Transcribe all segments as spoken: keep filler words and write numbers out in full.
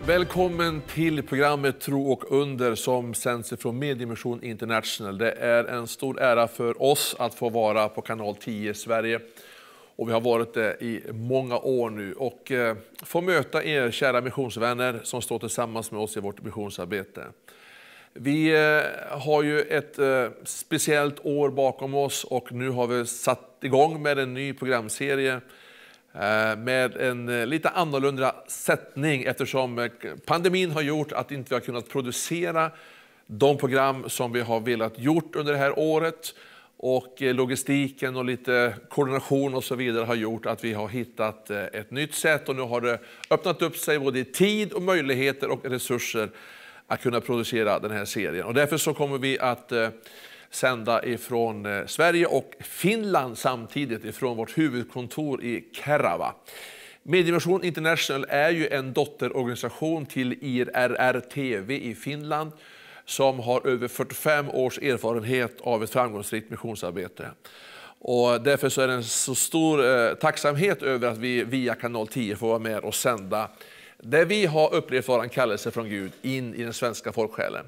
Välkommen till programmet Tro och under som sänds från Mediemission International. Det är en stor ära för oss att få vara på kanal tio Sverige. Och vi har varit det i många år nu och eh, få möta er kära missionsvänner som står tillsammans med oss i vårt missionsarbete. Vi eh, har ju ett eh, speciellt år bakom oss och nu har vi satt igång med en ny programserie med en lite annorlunda sättning eftersom pandemin har gjort att inte vi har kunnat producera de program som vi har velat gjort under det här året, och logistiken och lite koordination och så vidare har gjort att vi har hittat ett nytt sätt, och nu har det öppnat upp sig både i tid och möjligheter och resurser att kunna producera den här serien. Och därför så kommer vi att sända ifrån Sverige och Finland samtidigt ifrån vårt huvudkontor i Kerava. Mediemission International är ju en dotterorganisation till I R R T V i Finland som har över fyrtiofem års erfarenhet av ett framgångsrikt missionsarbete. Och därför så är det en så stor eh, tacksamhet över att vi via kanal tio får vara med och sända där vi har upplevt vara en kallelse från Gud in i den svenska folksjälen.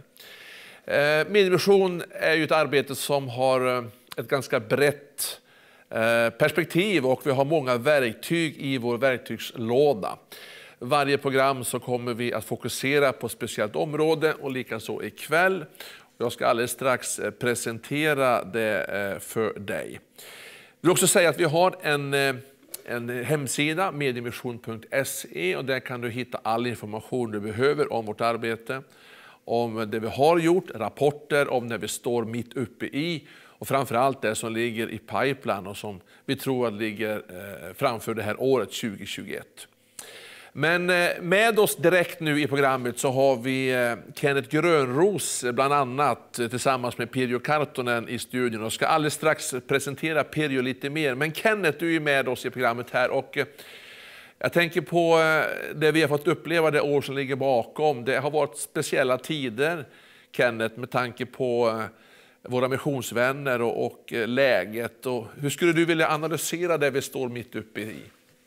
Mediemission är ju ett arbete som har ett ganska brett perspektiv och vi har många verktyg i vår verktygslåda. Varje program så kommer vi att fokusera på ett speciellt område och likaså ikväll. Jag ska alldeles strax presentera det för dig. Jag vill också säga att vi har en, en hemsida, mediemission punkt se, och där kan du hitta all information du behöver om vårt arbete. Om det vi har gjort, rapporter om när vi står mitt uppe i och framförallt det som ligger i pipeline och som vi tror att ligger framför det här året tjugo tjugoett. Men med oss direkt nu i programmet så har vi Kenneth Grönros bland annat tillsammans med Pirjo Kartonen i studion och ska alldeles strax presentera Pirjo lite mer. Men Kenneth, du är med oss i programmet här och jag tänker på det vi har fått uppleva det år som ligger bakom. Det har varit speciella tider, Kenneth, med tanke på våra missionsvänner och, och läget. Och hur skulle du vilja analysera det vi står mitt uppe i?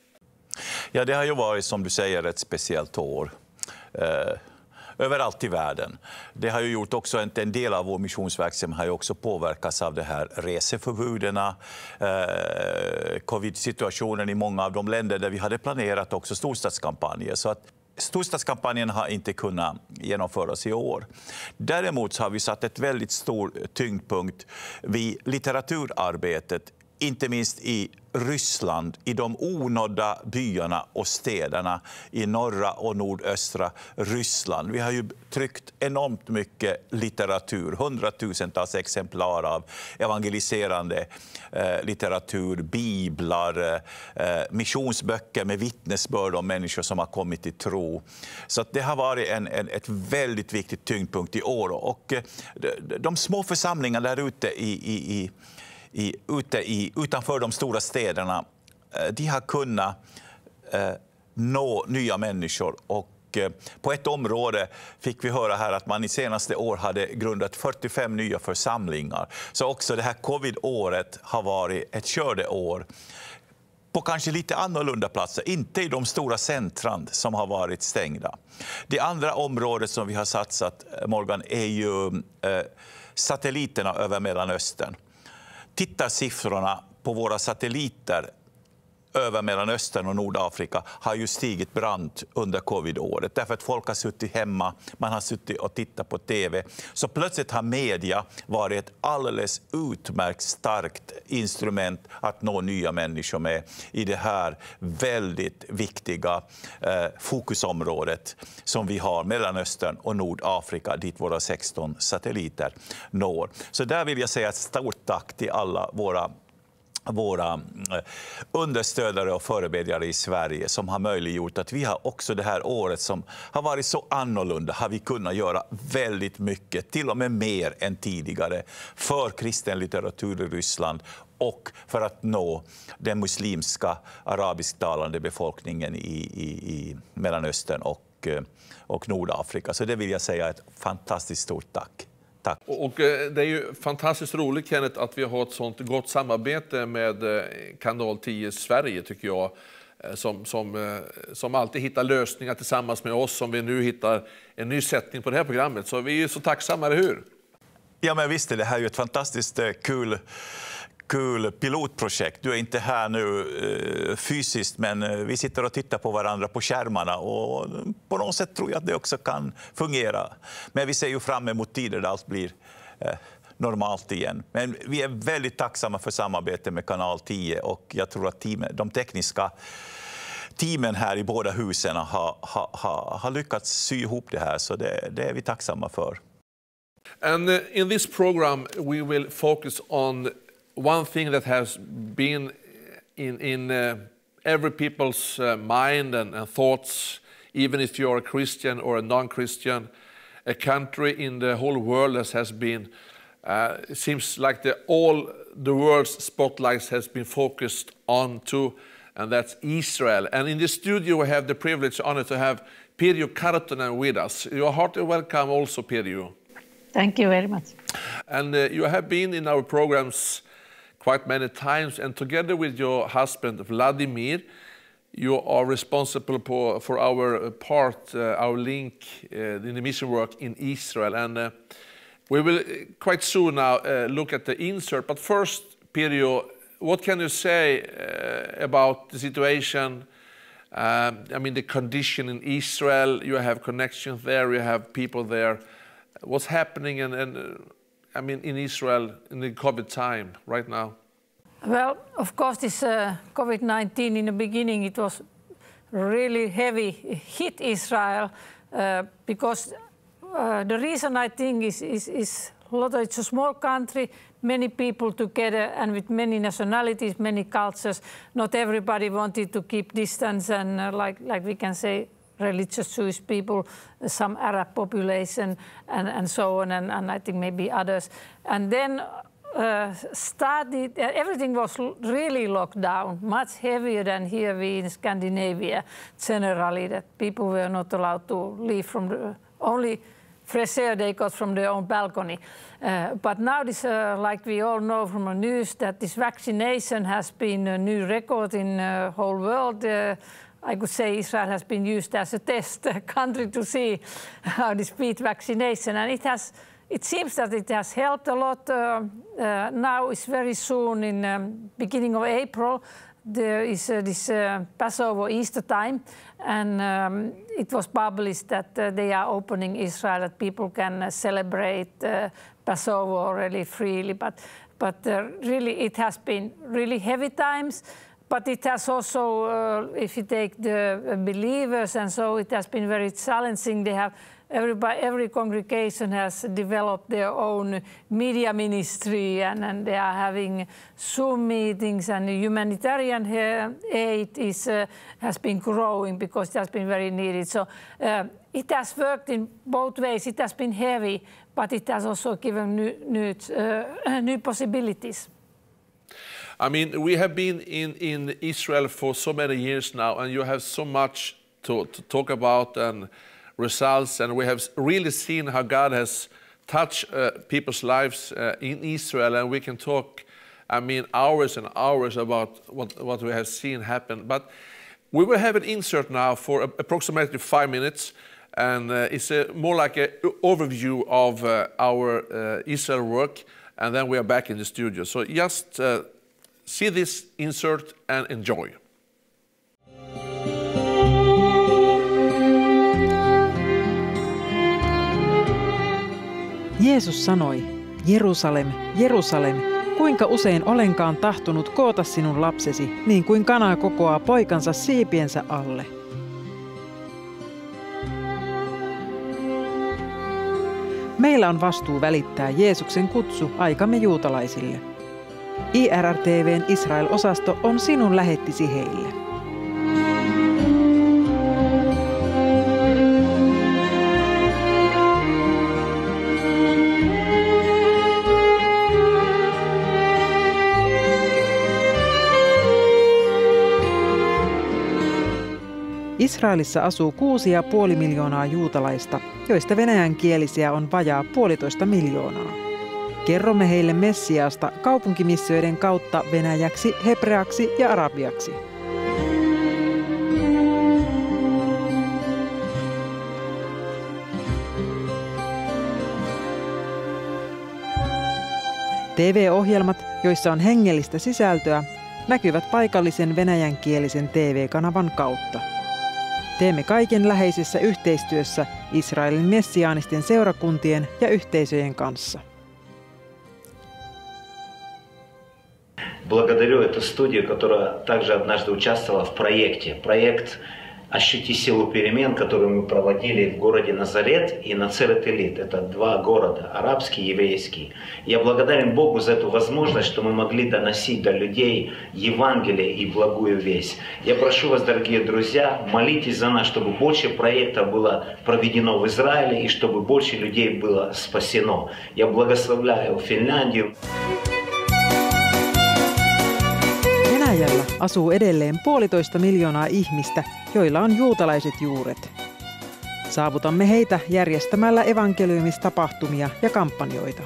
Ja, det har ju varit, som du säger, ett speciellt år. Eh, överallt i världen. Det har ju gjort också en, en del av vår missionsverksamhet har ju också påverkats av det här reseförbuden, eh, covid-situationen i många av de länder där vi hade planerat också storstadskampanjer. Så att storstadskampanjen har inte kunnat genomföras i år. Däremot har vi satt ett väldigt stor tyngdpunkt vid litteraturarbetet, inte minst i Ryssland, i de onådda byarna och städerna i norra och nordöstra Ryssland. Vi har ju tryckt enormt mycket litteratur, hundratusentals exemplar av evangeliserande eh, litteratur, biblar, eh, missionsböcker med vittnesbörd om människor som har kommit till tro. Så att det har varit en, en, ett väldigt viktigt tyngdpunkt i år. Och eh, de, de små församlingarna där ute i, i, i I, ute i, utanför de stora städerna, de har kunnat eh, nå nya människor. Och eh, på ett område fick vi höra här att man i senaste år hade grundat fyrtiofem nya församlingar. Så också det här covid-året har varit ett skördeår på kanske lite annorlunda platser, inte i de stora centran som har varit stängda. Det andra området som vi har satsat, Morgan, är ju eh, satelliterna över Mellanöstern. Tittarsiffrorna på våra satelliter över Mellanöstern och Nordafrika har ju stigit brant under covid-året. Därför att folk har suttit hemma, man har suttit och tittat på tv. Så plötsligt har media varit ett alldeles utmärkt starkt instrument att nå nya människor med i det här väldigt viktiga eh, fokusområdet som vi har, Mellanöstern och Nordafrika, dit våra sexton satelliter når. Så där vill jag säga ett stort tack till alla våra våra understödare och förebedjare i Sverige som har möjliggjort att vi har också det här året som har varit så annorlunda har vi kunnat göra väldigt mycket, till och med mer än tidigare, för kristen litteratur i Ryssland och för att nå den muslimska arabisktalande befolkningen i, i, i Mellanöstern och, och Nordafrika. Så det vill jag säga ett fantastiskt stort tack. Tack. Och det är ju fantastiskt roligt, Kenneth, att vi har ett sånt gott samarbete med kanal tio Sverige, tycker jag. som, som, som alltid hittar lösningar tillsammans med oss, som vi nu hittar en ny sättning på det här programmet. Så vi är så tacksamma, eller hur? Ja, men visst är det här ju ett fantastiskt kul, kul pilotprojekt. Du är inte här nu eh, fysiskt, men vi sitter och tittar på varandra på skärmarna, och på något sätt tror jag att det också kan fungera. Men vi ser ju fram emot tider där allt blir eh, normalt igen. Men vi är väldigt tacksamma för samarbetet med Kanal tio, och jag tror att team, de tekniska teamen här i båda husen har, har, har, har lyckats sy ihop det här, så det, det är vi tacksamma för. And uh, in this program we will focus on one thing that has been in, in uh, every people's uh, mind and, and thoughts, even if you're a Christian or a non-Christian. A country in the whole world that has been, uh, it seems like the, all the world's spotlights has been focused on to, and that's Israel. And in the studio we have the privilege and honor to have Pirjo Karttunen with us. You are heartily welcome also, Pirjo. Thank you very much. And uh, you have been in our programs quite many times, and together with your husband Vladimir, you are responsible for, for our part, uh, our link uh, in the mission work in Israel. And uh, we will quite soon now uh, look at the insert. But first, Pirjo, what can you say uh, about the situation? Um, I mean, the condition in Israel. You have connections there, you have people there. What's happening and, and uh, I mean, in Israel in the COVID time right now? Well, of course, this uh, COVID nineteen in the beginning, it was really heavy hit Israel uh, because uh, the reason I think is, is, is a lot of, it's a small country, many people together and with many nationalities, many cultures. Not everybody wanted to keep distance and uh, like, like we can say, religious Jewish people, some Arab population, and, and so on, and, and I think maybe others. And then uh, started, uh, everything was really locked down, much heavier than here we in Scandinavia, generally, that people were not allowed to leave from the, only fresh air they got from their own balcony. Uh, but now this, uh, like we all know from the news, that this vaccination has been a new record in the whole world. Uh, I could say Israel has been used as a test country to see how to speed vaccination, and it has. It seems that it has helped a lot. Uh, uh, now it's very soon, in um, beginning of April, there is uh, this uh, Passover Easter time, and um, it was published that uh, they are opening Israel, that people can uh, celebrate uh, Passover really freely. But but uh, really, it has been really heavy times. But it has also, uh, if you take the believers, and so it has been very challenging. They have everybody, every congregation has developed their own media ministry, and, and they are having Zoom meetings, and the humanitarian aid is uh, has been growing because it has been very needed. So uh, it has worked in both ways. It has been heavy, but it has also given new new, uh, new possibilities. I mean, we have been in, in Israel for so many years now, and you have so much to, to talk about and results, and we have really seen how God has touched uh, people's lives uh, in Israel, and we can talk, I mean, hours and hours about what, what we have seen happen. But we will have an insert now for approximately five minutes, and uh, it's a, more like an overview of uh, our uh, Israel work, and then we are back in the studio. So just uh, see this insert and enjoy. Jeesus sanoi, Jerusalem, Jerusalem, kuinka usein olenkaan tahtonut koota sinun lapsesi, niin kuin kana kokoaa poikansa siipiensä alle. Meillä on vastuu välittää Jeesuksen kutsu aikamme juutalaisille. I R R T V:n Israel-osasto on sinun lähettisi heille. Israelissa asuu kuusi ja puoli miljoonaa juutalaista, joista venäjänkielisiä on vajaa puolitoista miljoonaa. Kerromme heille Messiasta kaupunkimissioiden kautta venäjäksi, hebreaksi ja arabiaksi. T V-ohjelmat, joissa on hengellistä sisältöä, näkyvät paikallisen venäjänkielisen T V-kanavan kautta. Teemme kaiken läheisessä yhteistyössä Israelin messiaanisten seurakuntien ja yhteisöjen kanssa. Благодарю эту студию, которая также однажды участвовала в проекте. Проект «Ощути силу перемен», который мы проводили в городе Назарет и Нацерет-Илит. Это два города, арабский и еврейский. Я благодарен Богу за эту возможность, что мы могли доносить до людей Евангелие и благую весть. Я прошу вас, дорогие друзья, молитесь за нас, чтобы больше проектов было проведено в Израиле и чтобы больше людей было спасено. Я благословляю Финляндию. Venäjällä asuu edelleen puolitoista miljoonaa ihmistä, joilla on juutalaiset juuret. Saavutamme heitä järjestämällä evankeliumistapahtumia ja kampanjoita.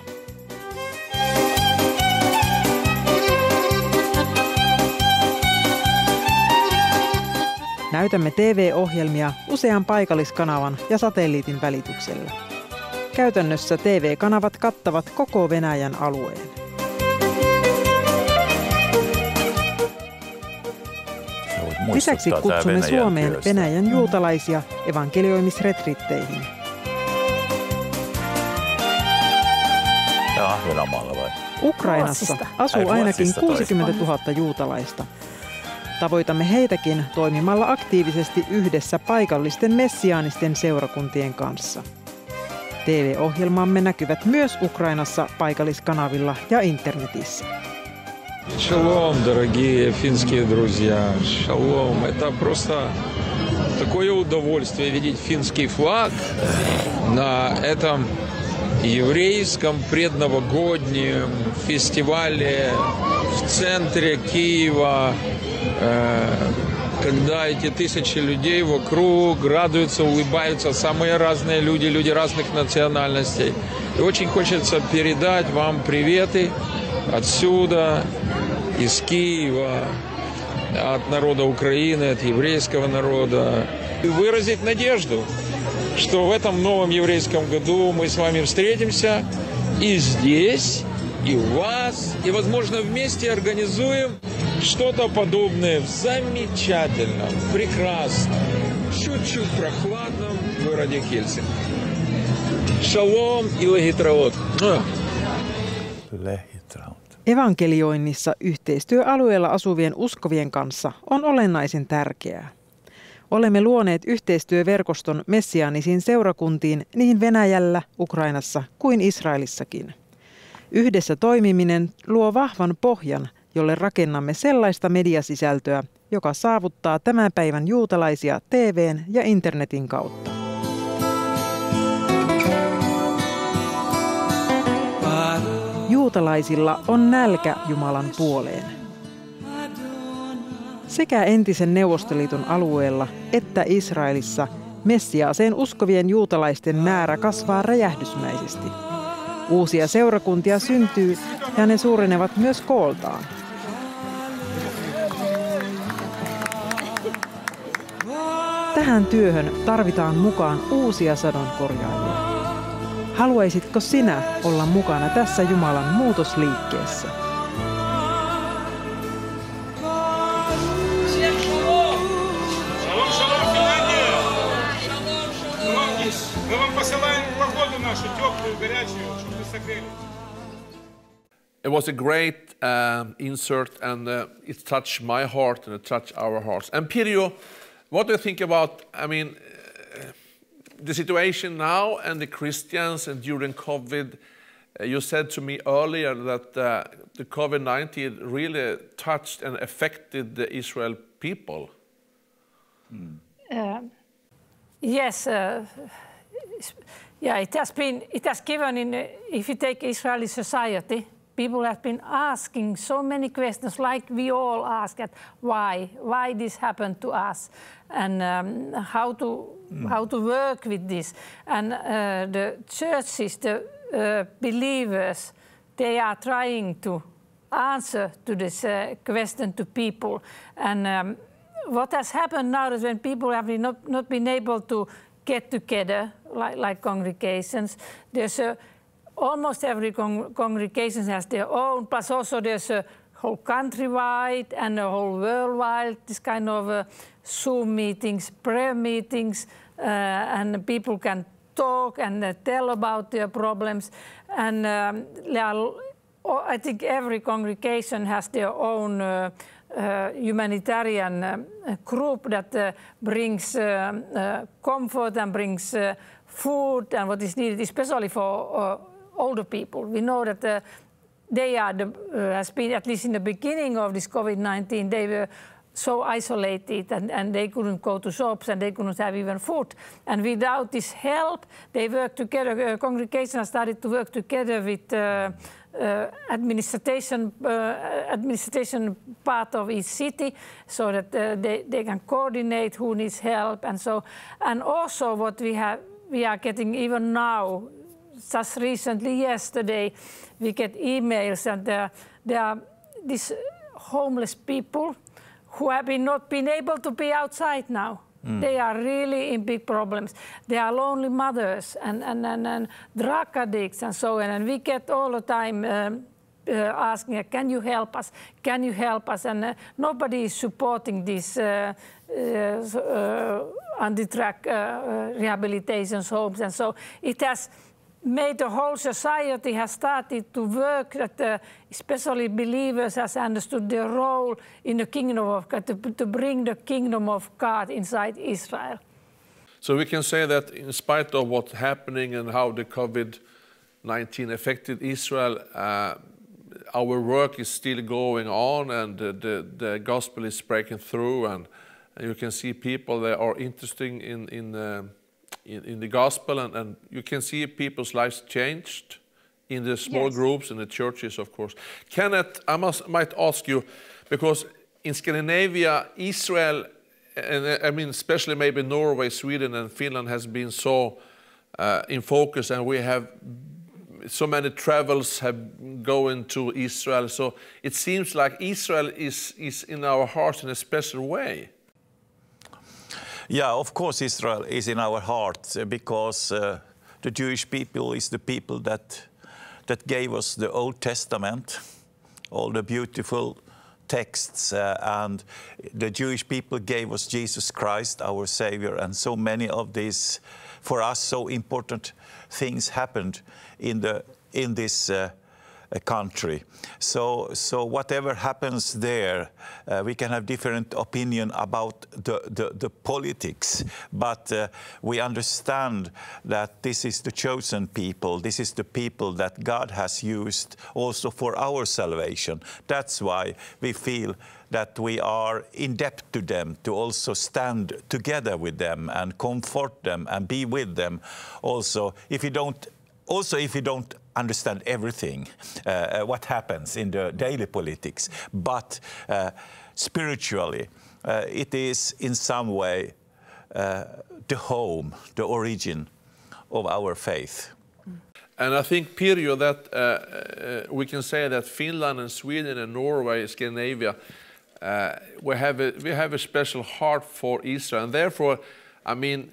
Näytämme T V-ohjelmia usean paikalliskanavan ja satelliitin välityksellä. Käytännössä T V-kanavat kattavat koko Venäjän alueen. Lisäksi kutsumme Suomeen Venäjän juutalaisia evankelioimisretriitteihin. Ukrainassa asuu ainakin kuusikymmentätuhatta juutalaista. Tavoitamme heitäkin toimimalla aktiivisesti yhdessä paikallisten messiaanisten seurakuntien kanssa. T V-ohjelmamme näkyvät myös Ukrainassa paikalliskanavilla ja internetissä. Шалом, дорогие финские друзья. Шалом. Это просто такое удовольствие видеть финский флаг на этом еврейском предновогоднем фестивале в центре Киева, когда эти тысячи людей вокруг радуются, улыбаются, самые разные люди, люди разных национальностей. И очень хочется передать вам приветы отсюда, из Киева, от народа Украины, от еврейского народа. И выразить надежду, что в этом новом еврейском году мы с вами встретимся и здесь, и у вас, и, возможно, вместе организуем что-то подобное в замечательном, прекрасном, чуть-чуть прохладном городе Хельсинки. Шалом и легитраот. Evankelioinnissa yhteistyö alueella asuvien uskovien kanssa on olennaisen tärkeää. Olemme luoneet yhteistyöverkoston messiaanisiin seurakuntiin niin Venäjällä, Ukrainassa kuin Israelissakin. Yhdessä toimiminen luo vahvan pohjan, jolle rakennamme sellaista mediasisältöä, joka saavuttaa tämän päivän juutalaisia T V:n ja internetin kautta. Juutalaisilla on nälkä Jumalan puoleen. Sekä entisen Neuvostoliiton alueella että Israelissa Messiaaseen uskovien juutalaisten määrä kasvaa räjähdysmäisesti. Uusia seurakuntia syntyy ja ne suurenevat myös kooltaan. Tähän työhön tarvitaan mukaan uusia sadonkorjaajia. Haluaisitko sinä olla mukana tässä Jumalan muutosliikkeessä? It was a great uh, insert, and uh, it touched my heart and it touched our hearts. And Pirjo, what do you think about, I mean, uh, the situation now and the Christians and during COVID? Uh, you said to me earlier that uh, the COVID nineteen really touched and affected the Israel people. Mm. Uh, yes, uh, yeah, it has been, it has given in, if you take Israeli society, people have been asking so many questions, like we all ask, at why, why this happened to us, and um, how to mm. how to work with this. And uh, the churches, the uh, believers, they are trying to answer to this uh, question to people. And um, what has happened now is when people have not not been able to get together, like, like congregations, there's a almost every con congregation has their own, plus also there's a whole countrywide and a whole worldwide, this kind of uh, Zoom meetings, prayer meetings, uh, and people can talk and uh, tell about their problems. And um, I think every congregation has their own uh, uh, humanitarian uh, group that uh, brings uh, uh, comfort and brings uh, food and what is needed, especially for uh, older people. We know that uh, they are, the, uh, has been, at least in the beginning of this COVID nineteen, they were so isolated and, and they couldn't go to shops and they couldn't have even food. And without this help, they worked together, uh, congregation started to work together with uh, uh, administration, uh, administration part of each city so that uh, they, they can coordinate who needs help and so. And also what we have, we are getting even now, just recently, yesterday, we get emails and there, there are these homeless people who have been not been able to be outside now. Mm. They are really in big problems. They are lonely mothers and, and, and, and drug addicts and so on. And we get all the time um, uh, asking, can you help us? Can you help us? And uh, nobody is supporting these uh, uh, uh, anti-drug uh, uh, rehabilitation homes. And so it has made the whole society has started to work, that uh, especially believers has understood their role in the kingdom of God, to, to bring the kingdom of God inside Israel. So we can say that in spite of what's happening and how the COVID nineteen affected Israel, uh, our work is still going on and the, the, the gospel is breaking through, and, and you can see people that are interested in, in uh, In, in the gospel, and, and you can see people's lives changed in the small yes. groups and the churches, of course. Kenneth, I must, might ask you, because in Scandinavia, Israel, and I mean especially maybe Norway, Sweden and Finland has been so uh, in focus, and we have so many travels have going to Israel, so it seems like Israel is, is in our hearts in a special way. Yeah, of course Israel is in our hearts because uh, the Jewish people is the people that, that gave us the Old Testament, all the beautiful texts, uh, and the Jewish people gave us Jesus Christ, our Savior, and so many of these, for us, so important things happened in, the, in this uh, a country. So, so whatever happens there, uh, we can have different opinion about the, the, the politics, but uh, we understand that this is the chosen people, this is the people that God has used also for our salvation. That's why we feel that we are in debt to them, to also stand together with them and comfort them and be with them. Also, if you don't, also if you don't understand everything, uh, what happens in the daily politics, but uh, spiritually, uh, it is in some way uh, the home, the origin of our faith. And I think, Pirjo, that uh, uh, we can say that Finland and Sweden and Norway, Scandinavia, uh, we have a, we have a special heart for Israel, and therefore, I mean,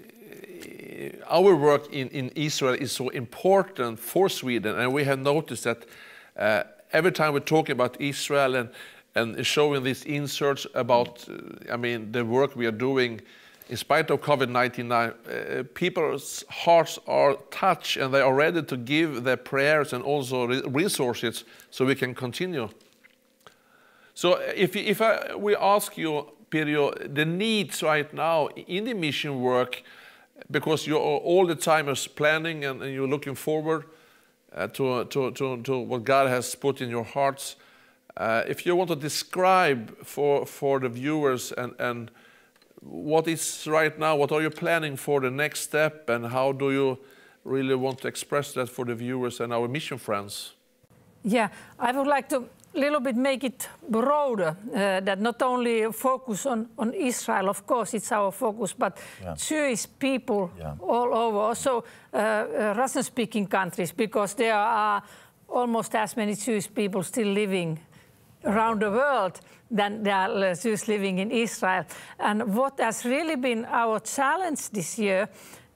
our work in, in Israel is so important for Sweden, and we have noticed that uh, every time we're talking about Israel and, and showing these inserts about, uh, I mean, the work we are doing, in spite of COVID nineteen, uh, people's hearts are touched and they are ready to give their prayers and also re resources so we can continue. So if, if I, we ask you, Pirjo, the needs right now in the mission work, because you're all the time is planning and, and you're looking forward uh, to, to, to, to what God has put in your hearts. Uh, if you want to describe for, for the viewers and, and what is right now, what are you planning for the next step, and how do you really want to express that for the viewers and our mission friends? Yeah, I would like to a little bit make it broader, uh, that not only focus on, on Israel, of course it's our focus, but yeah. Jewish people yeah. all over, also uh, uh, Russian-speaking countries, because there are almost as many Jewish people still living around the world than there are Jews living in Israel. And what has really been our challenge this year,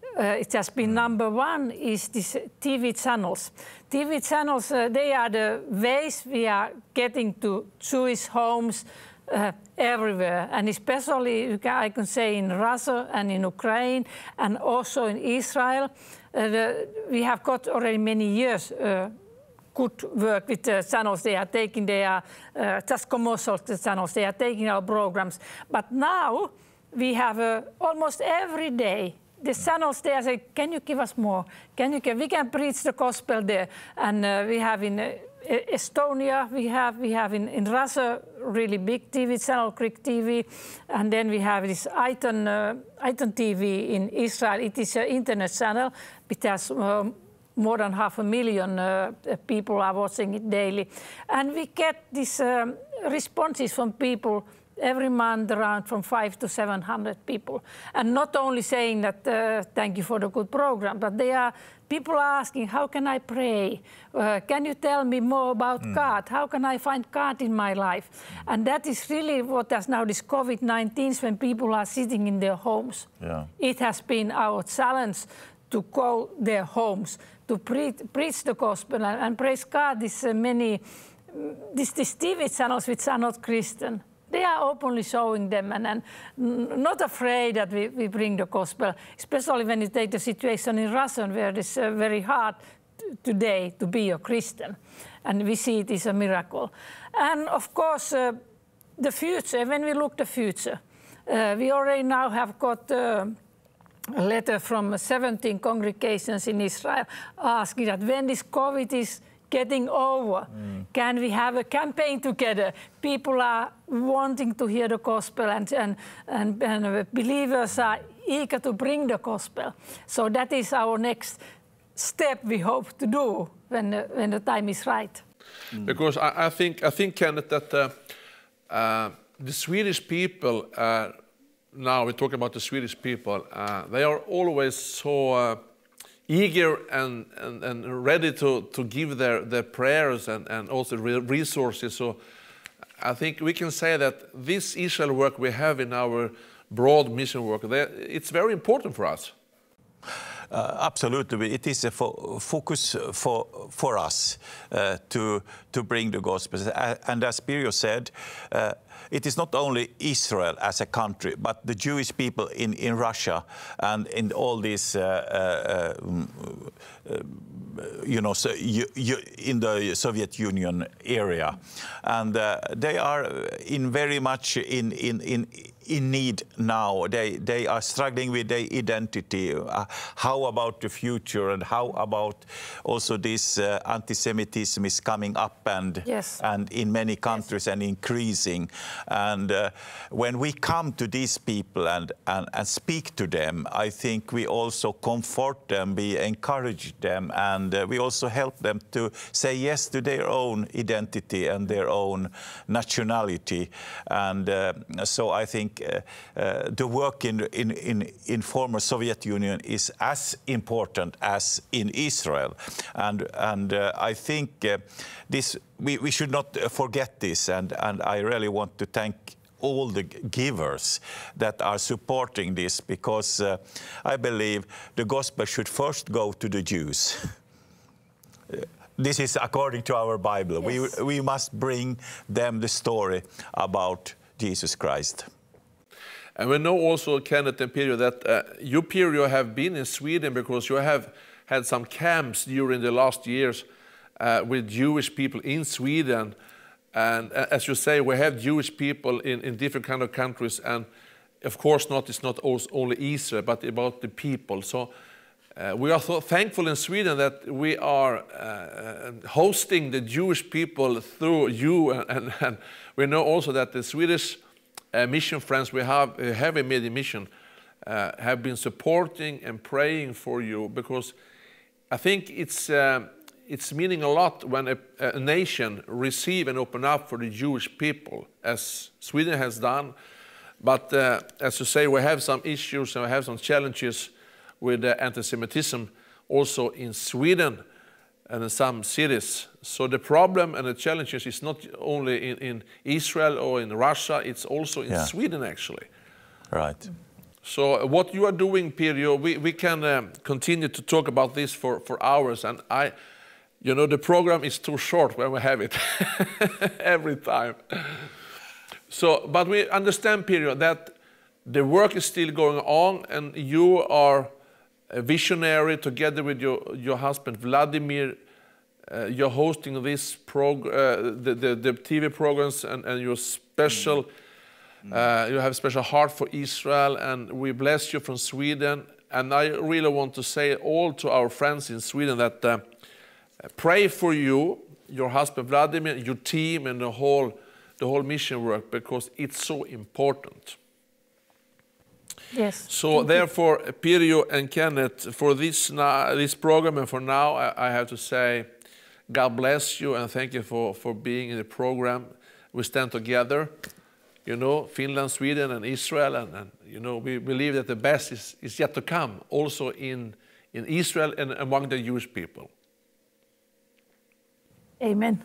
uh, it has been number one is these T V channels. T V channels, uh, they are the ways we are getting to Jewish homes uh, everywhere, and especially I can say in Russia and in Ukraine and also in Israel. Uh, the, we have got already many years uh, good work with the channels. They are taking their uh, just commercial channels. They are taking our programs. But now we have uh, almost every day the channels there say, "Can you give us more? Can you? Give? We can preach the gospel there." And uh, we have in uh, Estonia, we have we have in, in Russia really big T V channel, Greek T V, and then we have this Aiton uh, Aiton T V in Israel. It is an internet channel. It has um, more than half a million uh, people are watching it daily, and we get these um, responses from people every month, around from five to seven hundred people, and not only saying that uh, thank you for the good program, but they are people are asking, how can I pray? Uh, can you tell me more about mm. God? How can I find God in my life? And that is really what has now this COVID nineteen, when people are sitting in their homes. Yeah. It has been our challenge to go their homes, to pre preach the gospel, and, and praise God, these uh, many, these, these T V channels which are not Christian, they are openly showing them and, and not afraid that we, we bring the gospel, especially when you take the situation in Russia, where it's uh, very hard today to be a Christian. And we see it is a miracle. And of course, uh, the future, when we look the future, uh, we already now have got uh, a letter from seventeen congregations in Israel asking that when this COVID is getting over, mm. can we have a campaign together? People are wanting to hear the gospel, and, and, and, and believers are eager to bring the gospel. So that is our next step we hope to do when, uh, when the time is right. Mm. Because I, I, think, I think, Kenneth, that uh, uh, the Swedish people, uh, now we're talking about the Swedish people, uh, they are always so uh, eager and, and, and ready to, to give their, their prayers and, and also resources. So I think we can say that this Israel work we have in our broad mission work, it's very important for us. Uh, absolutely, it is a fo focus for for us uh, to to bring the gospel. Uh, and as Pirjo said, uh, it is not only Israel as a country, but the Jewish people in in Russia and in all these, uh, uh, uh, you know, so you, you, in the Soviet Union area, and uh, they are in very much in in in. in need now. They, they are struggling with their identity. Uh, how about the future, and how about also this uh, anti-Semitism is coming up and, yes. and in many countries yes. and increasing. And uh, when we come to these people and, and, and speak to them, I think we also comfort them, we encourage them, and uh, we also help them to say yes to their own identity and their own nationality. And uh, so I think Uh, uh, the work in, in, in, in former Soviet Union is as important as in Israel. And, and uh, I think uh, this, we, we should not forget this, and, and I really want to thank all the givers that are supporting this, because uh, I believe the gospel should first go to the Jews. This is according to our Bible. Yes. We, we must bring them the story about Jesus Christ. And we know also, Kenneth and Pirjo, that uh, you, Pirjo, have been in Sweden because you have had some camps during the last years uh, with Jewish people in Sweden. And uh, as you say, we have Jewish people in, in different kind of countries. And of course, not it's not only Israel, but about the people. So uh, we are so thankful in Sweden that we are uh, hosting the Jewish people through you. And, and, and we know also that the Swedish Uh, mission friends we have, uh, Heavy Media Mission, uh, have been supporting and praying for you, because I think it's, uh, it's meaning a lot when a, a nation receive and open up for the Jewish people, as Sweden has done. But uh, as you say, we have some issues and we have some challenges with uh, anti-Semitism also in Sweden and in some cities. So the problem and the challenges is not only in, in Israel or in Russia, it's also in yeah. Sweden, actually. Right. So what you are doing, Pirjo, we, we can um, continue to talk about this for, for hours. And I, you know, the program is too short when we have it every time. So, but we understand, Pirjo, that the work is still going on, and you are a visionary together with your, your husband, Vladimir. Uh, you're hosting this prog uh, the, the, the T V programs, and, and you're special. Mm. Uh, you have a special heart for Israel, and we bless you from Sweden. And I really want to say all to our friends in Sweden that uh, pray for you, your husband Vladimir, your team, and the whole, the whole mission work, because it's so important. Yes. So therefore, Pirjo and Kenneth, for this, now, this program and for now, I, I have to say, God bless you and thank you for, for being in the program. We stand together, you know, Finland, Sweden, and Israel, and, and you know, we believe that the best is, is yet to come, also in, in Israel and among the Jewish people. Amen.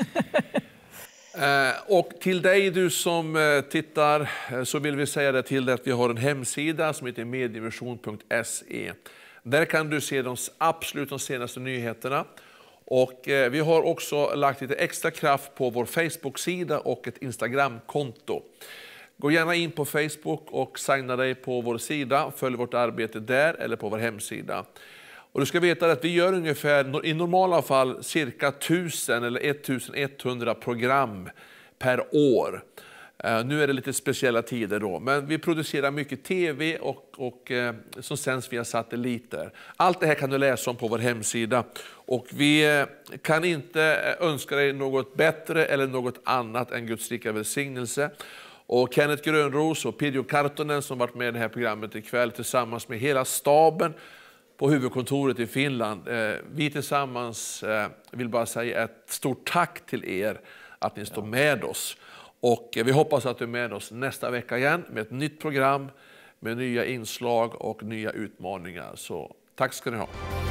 Eh, och till dig, du som eh, tittar, eh, så vill vi säga det till dig att vi har en hemsida som heter mediemission punkt se. Där kan du se de absolut de senaste nyheterna. Och eh, vi har också lagt lite extra kraft på vår Facebook-sida och ett Instagram-konto. Gå gärna in på Facebook och signa dig på vår sida, följ vårt arbete där eller på vår hemsida. Och du ska veta att vi gör ungefär i normala fall cirka tusen eller ettusenetthundra program per år. Uh, nu är det lite speciella tider då, men vi producerar mycket tv och, och uh, som sänds via satelliter. Allt det här kan du läsa om på vår hemsida. Och vi uh, kan inte önska dig något bättre eller något annat än Guds rika välsignelse. Och Kenneth Grönros och Pirjo Kartonen som varit med i det här programmet ikväll tillsammans med hela staben på huvudkontoret i Finland. Vi tillsammans vill bara säga ett stort tack till er att ni står med oss. Och vi hoppas att du är med oss nästa vecka igen med ett nytt program med nya inslag och nya utmaningar. Så tack ska ni ha.